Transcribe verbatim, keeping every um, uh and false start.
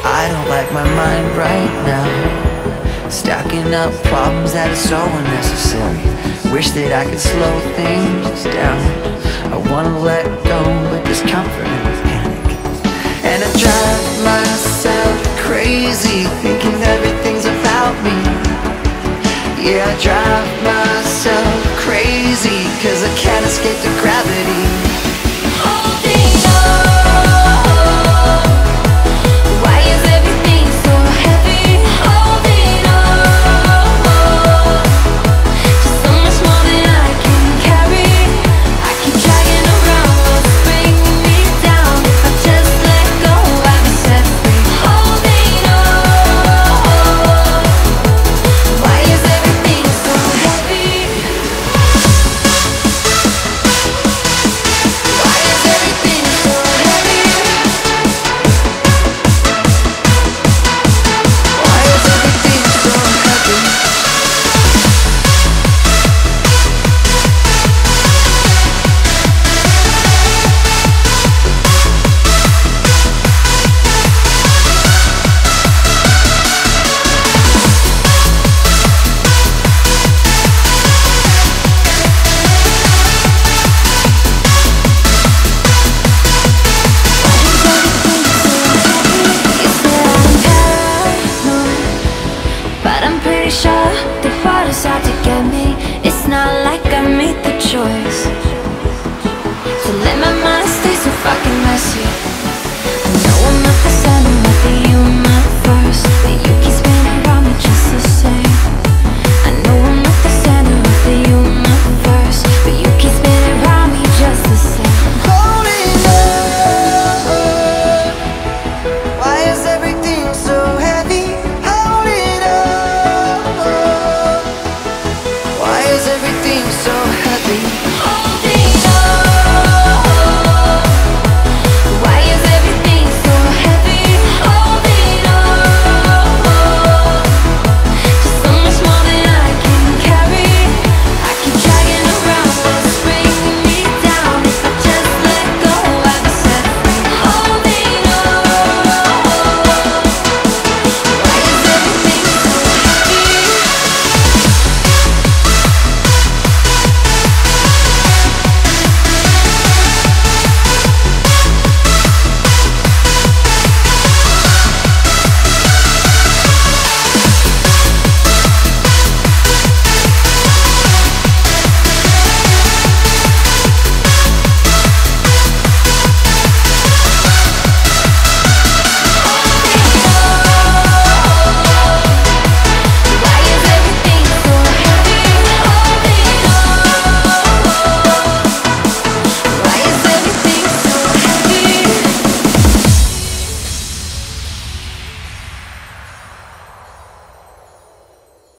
I don't like my mind right now, stacking up problems that are so unnecessary. Wish that I could slow things down. I wanna let go, but there's comfort in the panic. And I drive myself crazy, thinking everything's about me. Yeah, I drive myself crazy, cause I can't escape the gravity.